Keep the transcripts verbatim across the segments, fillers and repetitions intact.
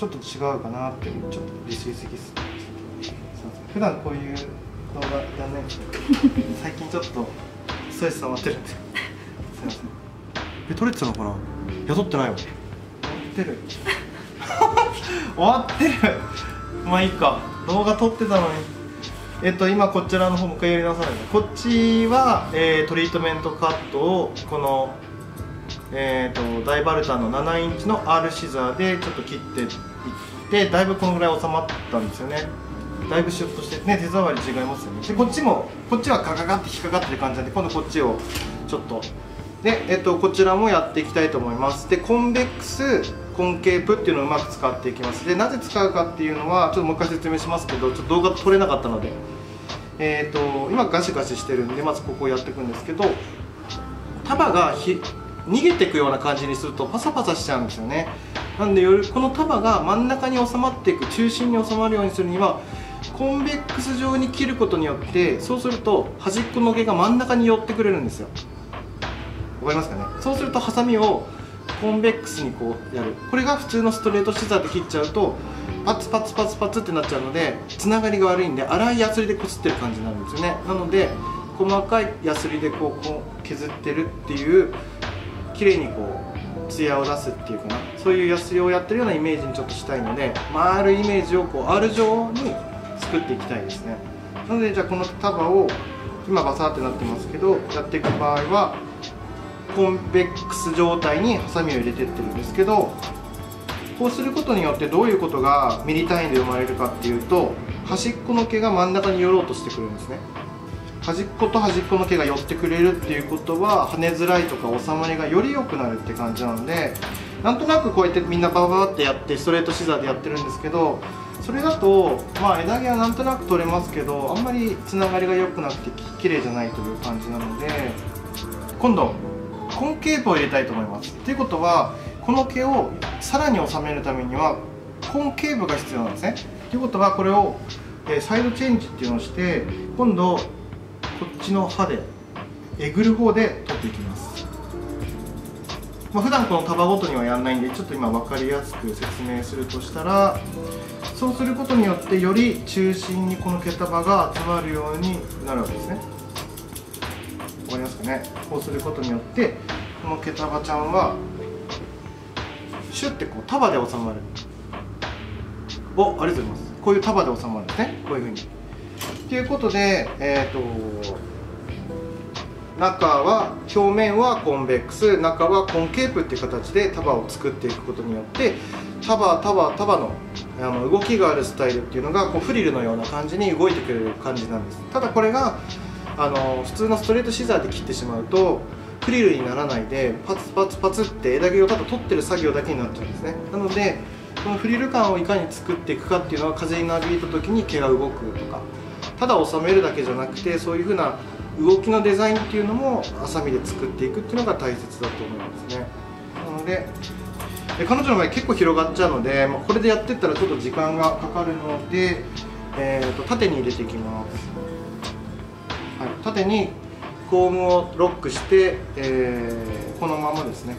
ちょっと違うかなっていうちょっと理想的です。すいません。普段こういう動画やらないんですけど最近ちょっとストレス溜まってるんですよ。すいません。え、撮れてたのかな。いや撮ってないよ。終わってる終わってるまあいいか、動画撮ってたのに。えっと今こちらの方もう一回やり直さないで。こっちは、えー、トリートメントカットをこのえー、とダイバルタンのななインチの R シザーでちょっと切っていってだいぶこのぐらい収まったんですよね。だいぶシュッとしてね、手触り違いますよね。でこっちもこっちはカカカって引っかかってる感じなんで、今度こっちをちょっとで、えっと、こちらもやっていきたいと思います。でコンベックスコンケープっていうのをうまく使っていきます。でなぜ使うかっていうのはちょっともう一回説明しますけど、ちょっと動画撮れなかったので、えー、と今ガシガシしてるんでまずここをやっていくんですけど、束がひ逃げていくような感じにするとパサパサしちゃうんですよね。なんでよりこの束が真ん中に収まっていく、中心に収まるようにするにはコンベックス状に切ることによって、そうすると端っこの毛が真ん中に寄ってくれるんですよ。わかりますかね。そうするとハサミをコンベックスにこうやる、これが普通のストレートシザーで切っちゃうとパツパツパツパツってなっちゃうので、つながりが悪いんで粗いヤスリでこすってる感じになるんですよね。なので細かいヤスリでこうこう削ってるっていう綺麗にこうツヤを出すっていうかな、そういうヤスリをやってるようなイメージにちょっとしたいので、丸いイメージをこう R 状に作っていきたいですね。なのでじゃあこの束を今バサーってなってますけど、やっていく場合はコンベックス状態にハサミを入れてってるんですけど、こうすることによってどういうことがミリ単位で生まれるかっていうと、端っこの毛が真ん中に寄ろうとしてくるんですね。端っこと端っこの毛が寄ってくれるっていうことは跳ねづらいとか収まりがより良くなるって感じなので、なんとなくこうやってみんなバババってやってストレートシザーでやってるんですけど、それだとまあ枝毛はなんとなく取れますけど、あんまりつながりが良くなくて綺麗じゃないという感じなので、今度コンケープを入れたいと思います。っていうことはこの毛をさらに収めるためにはコンケープが必要なんですね。ということはこれをサイドチェンジっていうのをして、今度こっちの刃でえぐる方で取っていきます。まあ、普段この束ごとにはやらないんでちょっと今分かりやすく説明するとしたら、そうすることによってより中心にこの毛束が集まるようになるわけですね。わかりますかね。こうすることによってこの毛束ちゃんはシュッてこう束で収まる。お、ありがとうございます。こういう束で収まるんですね。こういうふうに。ということで、えーと中は表面はコンベックス、中はコンケープっていう形で束を作っていくことによって、束束束のあの動きがあるスタイルっていうのがこうフリルのような感じに動いてくれる感じなんです。ただこれがあの普通のストレートシザーで切ってしまうとフリルにならないでパツパツパツって枝毛をただ取ってる作業だけになっちゃうんですね。なのでこのフリル感をいかに作っていくかっていうのは、風になびいた時に毛が動くとか、ただ収めるだけじゃなくてそういう風な動きのデザインっていうのもハサミで作っていくっていうのが大切だと思いますね。なので彼女の場合結構広がっちゃうので、まあ、これでやってったらちょっと時間がかかるので、えー、と縦に入れていきます。はい、縦にコームをロックして、えー、このままですね、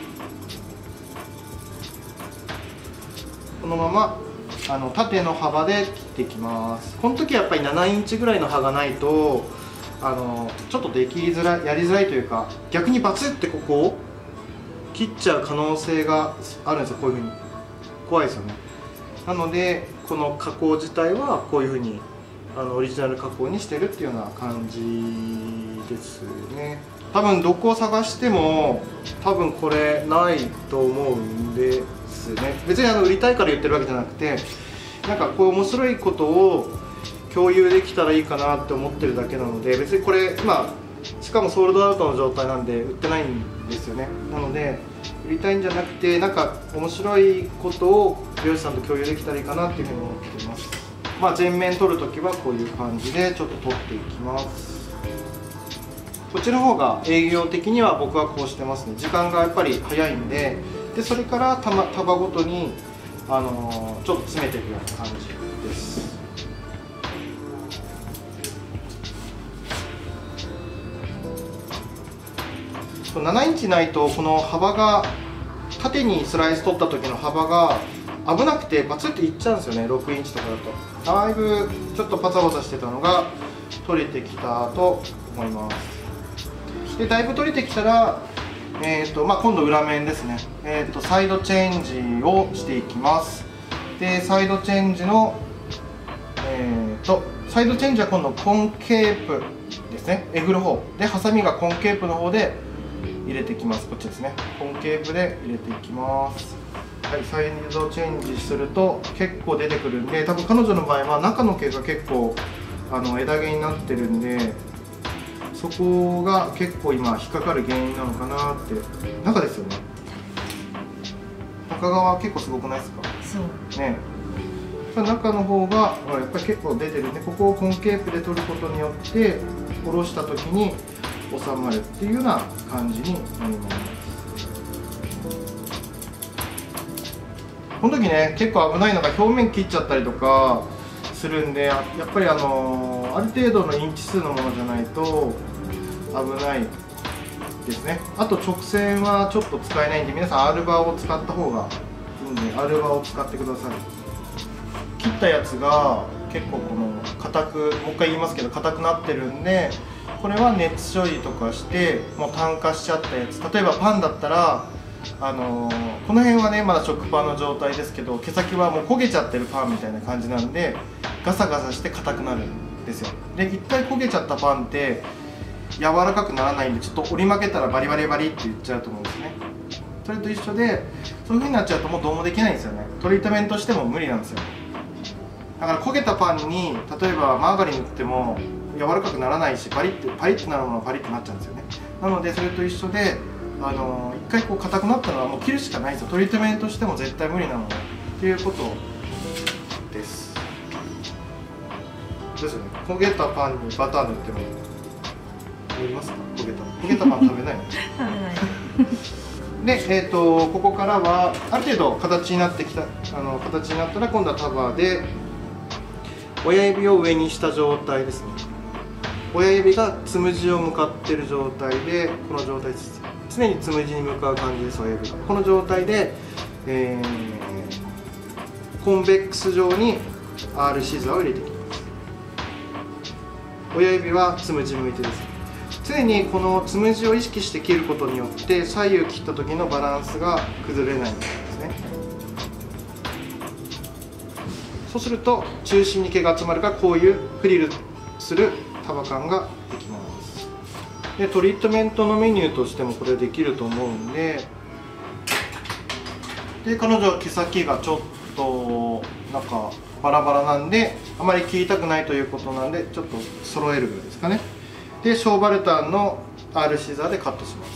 このままあの縦の幅で切っていきます。この時はやっぱりななインチぐらいの刃がないとあのちょっとできづらい、やりづらいというか、逆にバツってここを切っちゃう可能性があるんですよ。こういうふうに怖いですよね。なのでこの加工自体はこういうふうにあのオリジナル加工にしてるっていうような感じですね。多分どこを探しても多分これないと思うんですね。別にあの売りたいから言ってるわけじゃなくて、なんかこう面白いことを共有できたらいいかなって思ってるだけなので、別にこれ今しかもソールドアウトの状態なんで売ってないんですよね。なので売りたいんじゃなくて、なんか面白いことを美容師さんと共有できたらいいかなっていうふうに思っています。まあ、全面取るときはこういう感じでちょっと取っていきます。こっちの方が営業的には僕はこうしてますね。時間がやっぱり早いんで、でそれから束束ごとにあのー、ちょっと詰めていくような感じです。ななインチないとこの幅が縦にスライス取った時の幅が危なくてバツっていっちゃうんですよね。ろくインチとかだとだいぶちょっとパサパサしてたのが取れてきたと思います。でだいぶ取れてきたら、えーとまあ、今度裏面ですね、えーとサイドチェンジをしていきます。でサイドチェンジの、えー、とサイドチェンジは今度コンケープですね、えぐる方で、ハサミがコンケープの方で入れていきます。こっちですね、コンケープで入れていきます。はい、サイドチェンジすると結構出てくるんで、多分彼女の場合は中の毛が結構あの枝毛になってるんで、そこが結構今引っかかる原因なのかなって。中ですよね、中側結構すごくないですか。そうね、中の方がやっぱり結構出てるんで、ここをコンケープで取ることによって下ろした時に収まるっていうような感じになります。この時ね、結構危ないのが表面切っちゃったりとかするんで、やっぱりあのある程度のインチ数のものじゃないと危ないですね。あと直線はちょっと使えないんで、皆さん R バーを使った方がいいんで R バーを使ってください。切ったやつが結構この硬く、もう一回言いますけど硬くなってるんで、これは熱処理とかしてもう炭化しちゃったやつ、例えばパンだったらあのー、この辺はねまだ食パンの状態ですけど、毛先はもう焦げちゃってるパンみたいな感じなんでガサガサして硬くなるんですよ。で一回焦げちゃったパンって柔らかくならないんで、ちょっと折り曲げたらバリバリバリって言っちゃうと思うんですね。それと一緒で、そういう風になっちゃうともうどうもできないんですよね。トリートメントしても無理なんですよ。だから焦げたパンに例えばマーガリン塗っても柔らかくならないし、パリッてパリッとなるものはパリッとなっちゃうんですよね。なのでそれと一緒で、あの一回こう硬くなったのはもう切るしかないんですよ。トリートメントしても絶対無理なのでっていうことです。ですよね。焦げたパンにバター塗っても塗りますか。焦げた焦げたパン食べないの食べないで、えー、とここからはある程度形になってきた、あの形になったら今度は束で親指を上にした状態ですね。親指がつむじを向かっている状態で、この状態です。常につむじに向かう感じです。親指がこの状態で、えー、コンベックス状に R シザーを入れていきます。親指はつむじ向いてです。常にこのつむじを意識して切ることによって左右切った時のバランスが崩れないんですね。そうすると中心に毛が集まるから、こういうフリルする束感ができます。でトリートメントのメニューとしてもこれできると思うんで、で彼女は毛先がちょっとなんかバラバラなんで、あまり切りたくないということなんで、ちょっと揃えるぐらいですかね。でショーバルタンの R シザーでカットします。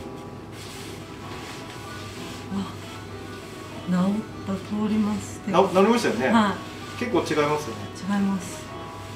あ、治った通ります。 な治りましたよね。 はい、 結構違いますよね。 違います。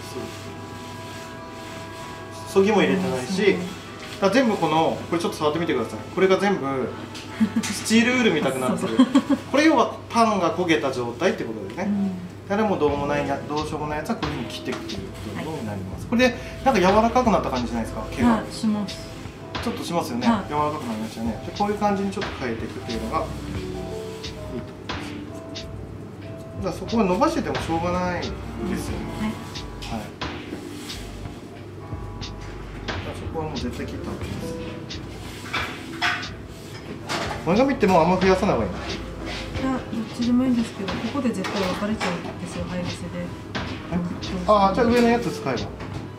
そぎも入れてないし、だ全部このこれちょっと触ってみてください。これが全部スチールウールみたくなってる。これ要はパンが焦げた状態ってことですね。うん、誰もどうもないや、どうしようもないやつはこういうふうに切っていくっていうことになります。はい、これでなんか柔らかくなった感じじゃないですか。毛が、はい、します。ちょっとしますよね。はい、柔らかくなりましたよね。でこういう感じにちょっと変えていくっていうのがいいと思います。だからそこは伸ばしててもしょうがないですよね。うん、はい。はい。そこはもう絶対切った方がいいです。前髪ってもうあんま増やさない方がいいな。 いや、どっちでもいいんですけど、ここで絶対分かれちゃうんですよ、生え癖で。 ああ、じゃあ上のやつ使えば。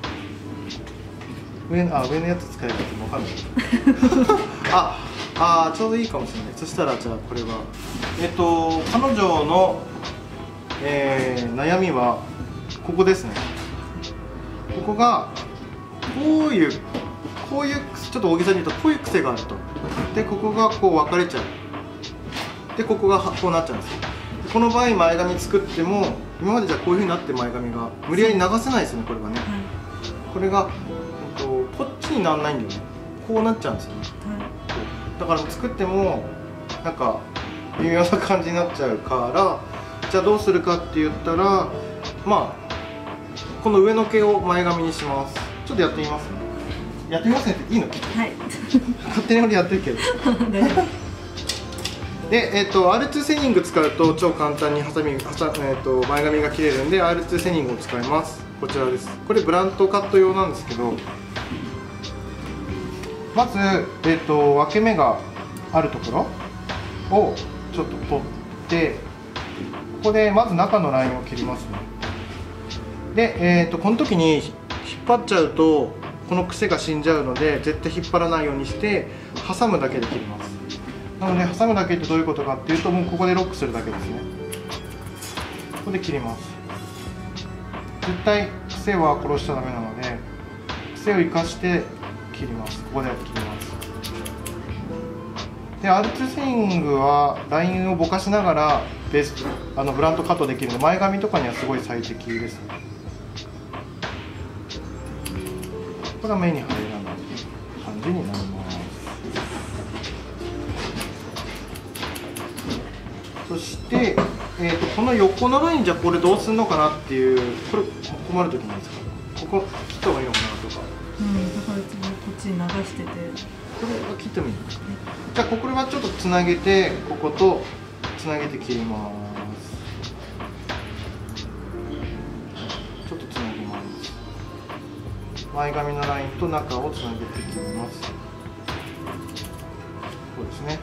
上の、あ、上のやつ使えばって分かんない。あ、あ、ちょうどいいかもしれない。そしたら、じゃあ、これは。えっと、彼女の。えー、悩みは。ここですね。ここが。こういう。こういう、ちょっと大げさに言うと、こういう癖があると。で、ここがこう分かれちゃう。でここがこうなっちゃうんですよ。この場合前髪作っても今までじゃこういうふうになって前髪が無理やり流せないですよね。これがね、はい、これが、えっと、こっちにならないんだよね。こうなっちゃうんですよね、はい、だから作ってもなんか微妙な感じになっちゃうから、じゃあどうするかって言ったら、まあこの上の毛を前髪にします。ちょっとやってみますね。やってみますねっていいの？はい勝手に俺やってるけどで、えー、と アールツー セニング使うと超簡単にハサミ、はさえー、と前髪が切れるんで アールツー セニングを使います。こちらです。これブラントカット用なんですけど、まず、えー、と分け目があるところをちょっと取って、ここでまず中のラインを切りますね。で、えー、とこの時に引っ張っちゃうとこの癖が死んじゃうので、絶対引っ張らないようにして挟むだけで切ります。なので挟むだけってどういうことかっていうと、もうここでロックするだけですね。ここで切ります。絶対癖は殺しちゃダメなので、癖を生かして切ります。ここで切ります。で アールツー セニングはラインをぼかしながらベースあのブラントカットできるので、前髪とかにはすごい最適ですね。これは目に入らない感じになります。そして、えー、とこの横のライン、じゃあこれどうするのかなっていう、これ困るときないですか？ここ切った方がいいのかなとか。 うん、だからこっちに流してて、 これは切ってもいいんですかね。じゃあこれはちょっとつなげて、こことつなげて切ります。ちょっとつなぎます。前髪のラインと中をつなげて切ります。こうですね。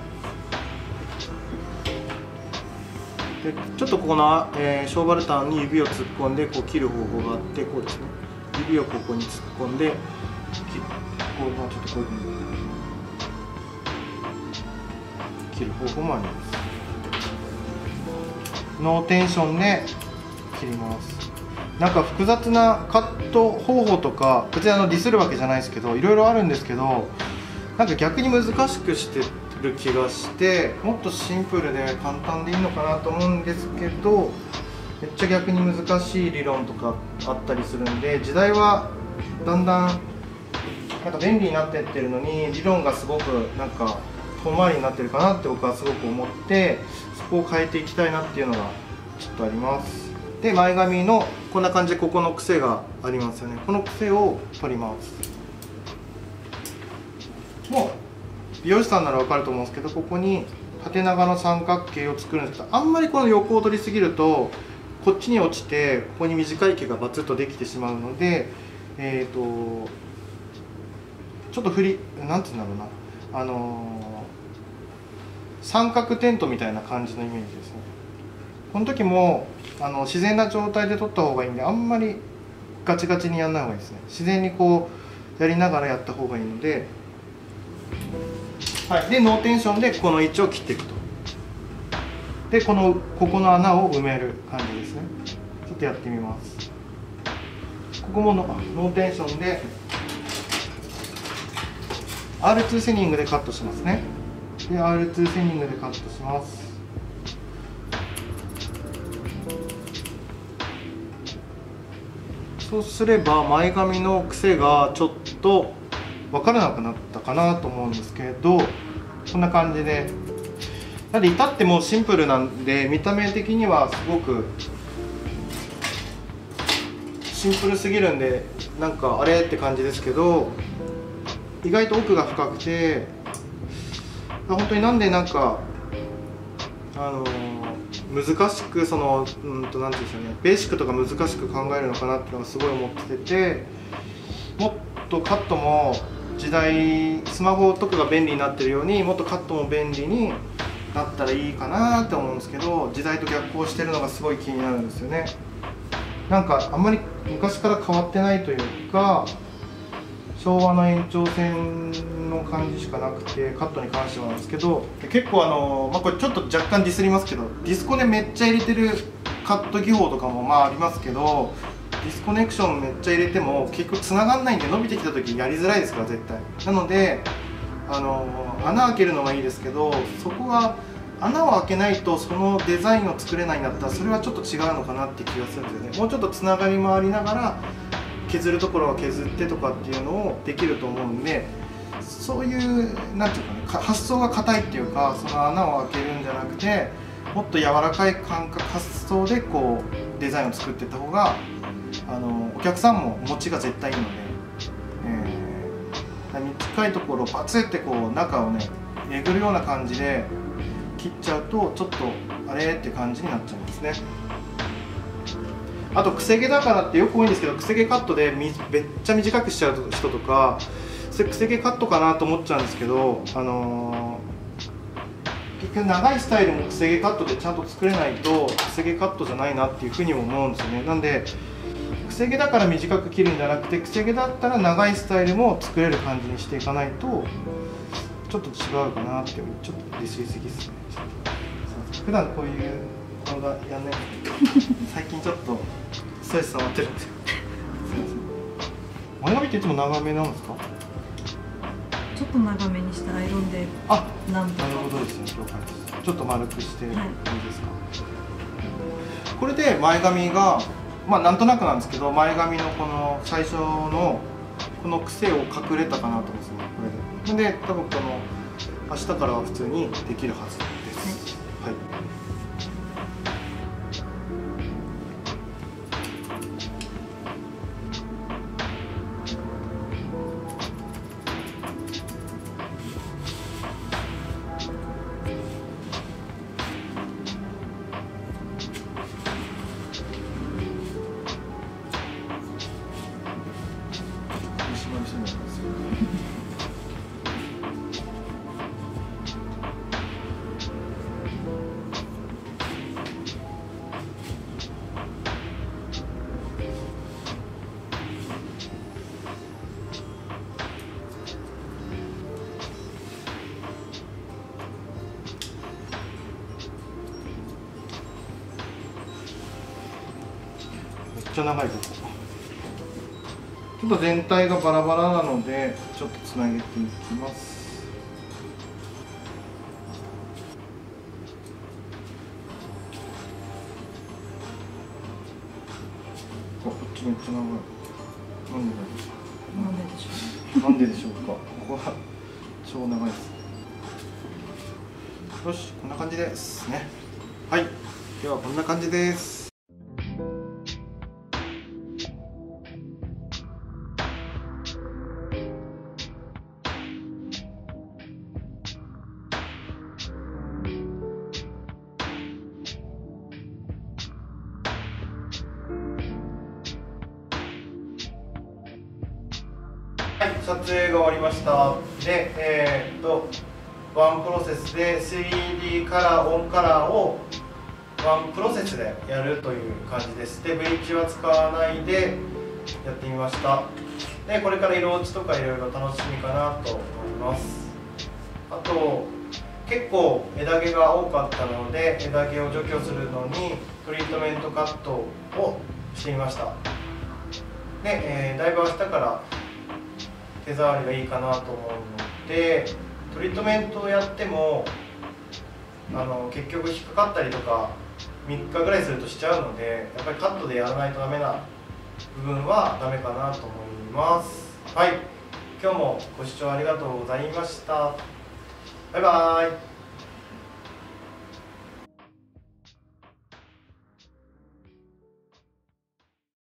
でちょっとここの、えー、ショーバルタンに指を突っ込んでこう切る方法があって、こうですね。指をここに突っ込んで切る。こう、まあ、ちょっとこういうふうに切る方法もあります。ノーテンションで切ります。なんか複雑なカット方法とか、別にあのディスるわけじゃないですけど、いろいろあるんですけど、なんか逆に難しくしてる気がして、もっとシンプルで簡単でいいのかなと思うんですけど、めっちゃ逆に難しい理論とかあったりするんで、時代はだんだんなんか便利になっていってるのに、理論がすごくなんか遠回りになってるかなって僕はすごく思って、そこを変えていきたいなっていうのがちょっとあります。で前髪のこんな感じでここの癖がありますよね。この癖を取ります。もう美容師さんなら分かると思うんですけど、ここに縦長の三角形を作るんですけど、あんまりこの横を取りすぎるとこっちに落ちて、ここに短い毛がバツッとできてしまうので、えーとちょっと振りなんていうんだろうな、あのー、三角テントみたいな感じのイメージですね。この時もあの自然な状態で撮った方がいいんで、あんまりガチガチにやんない方がいいですね。自然にこうやりながらやった方がいいので、はい、でノーテンションでこの位置を切っていくと。でこのここの穴を埋める感じですね。ちょっとやってみます。ここもノーテンションで アールツー セニングでカットしますね。で アールツー セニングでカットします。そうすれば前髪の癖がちょっと分からなくなったかなと思うんですけど、こんな感じで、なんで至ってもシンプルなんで、見た目的にはすごくシンプルすぎるんで、なんかあれって感じですけど、意外と奥が深くて、本当になんでなんかあの難しくそのうんとなんていうんですかね、ベーシックとか難しく考えるのかなっていうのがすごい思ってて、もっとカットも時代スマホとかが便利になってるように、もっとカットも便利になったらいいかなって思うんですけど、時代と逆行してるのがすごい気になるんですよね。なんかあんまり昔から変わってないというか、昭和の延長線の感じしかなくて、カットに関してはなんですけど、結構あの、まあ、これちょっと若干ディスりますけど、ディスコでめっちゃ入れてるカット技法とかもまあありますけど、ディスコネクションめっちゃ入れても結局つながんないんで、伸びてきた時やりづらいですから絶対。なのであの穴開けるのはいいですけど、そこが穴を開けないとそのデザインを作れないんだったら、それはちょっと違うのかなって気がするんですよね。もうちょっとつながりもありながら削るところは削ってとかっていうのをできると思うんで、そういうなんていうかね、発想が硬いっていうか、その穴を開けるんじゃなくて、もっと柔らかい感覚発想でこうデザインを作っていった方が、あのお客さんも持ちが絶対いいので、えー、短いところをバツってこう中をねえぐるような感じで切切っちゃうとちょっとあれって感じになっちゃうんですね。あとくせ毛だからってよく多いんですけど、くせ毛カットでみめっちゃ短くしちゃう人とか、それくせ毛カットかなと思っちゃうんですけど、あのー、結局長いスタイルもくせ毛カットでちゃんと作れないとくせ毛カットじゃないなっていうふうにも思うんですよね。なんでくせ毛だから短く切るんじゃなくて、くせ毛だったら長いスタイルも作れる感じにしていかないとちょっと違うかなっていう、ちょっと理想的ですね。普段こういう動画やんないんですけど最近ちょっとストレス溜まってるんですよ。すいません。前髪っていつも長めなんですか？ ちょっと長めにしてアイロンであ、 なんとか。 なるほどですね。了解です。ちょっと丸くしていいですか？ はい、 これで前髪がまあなんとなくなんですけど、前髪のこの最初のこの癖を隠れたかなと思うんですね。これで。で多分この明日からは普通にできるはずです。はい。はいめっちゃ長いです。ちょっと全体がバラバラなのでちょっとつなげていきます。あ、こっちめっちゃ長い。なんでなんででしょう。 なんででしょうか。ここは超長いです。よし、こんな感じですね。はい、ではこんな感じです。はい、撮影が終わりました。で、えー、っとワンプロセスで スリーディー カラー、オンカラーをワンプロセスでやるという感じです。で、ブリッジは使わないでやってみました。で、これから色落ちとかいろいろ楽しみかなと思います。あと、結構枝毛が多かったので、枝毛を除去するのにトリートメントカットをしてみました。で、えー、だいぶ明日から手触りがいいかなと思うので、トリートメントをやってもあの結局引っかかったりとかみっかぐらいするとしちゃうので、やっぱりカットでやらないとダメな部分はダメかなと思います。はい、今日もご視聴ありがとうございました。バイバーイ。